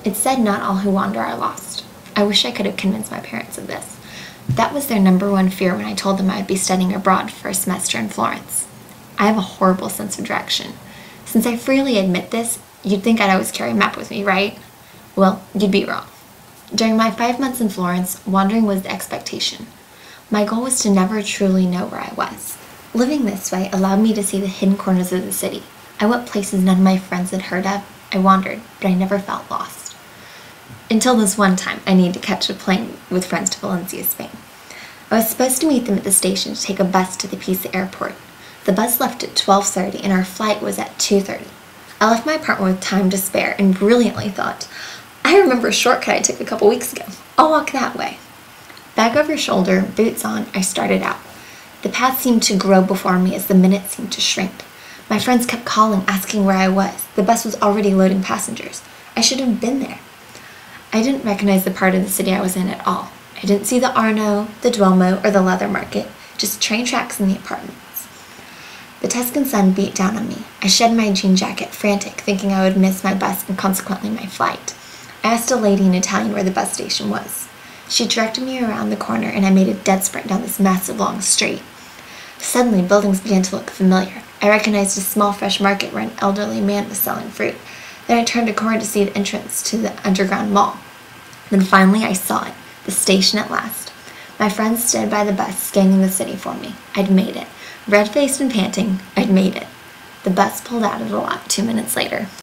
It said not all who wander are lost. I wish I could have convinced my parents of this. That was their number one fear when I told them I would be studying abroad for a semester in Florence. I have a horrible sense of direction. Since I freely admit this, you'd think I'd always carry a map with me, right? Well, you'd be wrong. During my 5 months in Florence, wandering was the expectation. My goal was to never truly know where I was. Living this way allowed me to see the hidden corners of the city. I went places none of my friends had heard of. I wandered, but I never felt lost. Until this one time, I needed to catch a plane with friends to Valencia, Spain. I was supposed to meet them at the station to take a bus to the Pisa airport. The bus left at 12:30 and our flight was at 2:30. I left my apartment with time to spare and brilliantly thought, I remember a shortcut I took a couple weeks ago. I'll walk that way. Bag over shoulder, boots on, I started out. The path seemed to grow before me as the minutes seemed to shrink. My friends kept calling, asking where I was. The bus was already loading passengers. I should have been there. I didn't recognize the part of the city I was in at all. I didn't see the Arno, the Duomo, or the leather market, just train tracks and the apartments. The Tuscan sun beat down on me. I shed my jean jacket, frantic, thinking I would miss my bus and consequently my flight. I asked a lady in Italian where the bus station was. She directed me around the corner and I made a dead sprint down this massive long street. Suddenly, buildings began to look familiar. I recognized a small fresh market where an elderly man was selling fruit. Then I turned a corner to see the entrance to the underground mall. Then finally I saw it, the station at last. My friends stood by the bus, scanning the city for me. I'd made it. Red-faced and panting, I'd made it. The bus pulled out of the lot 2 minutes later.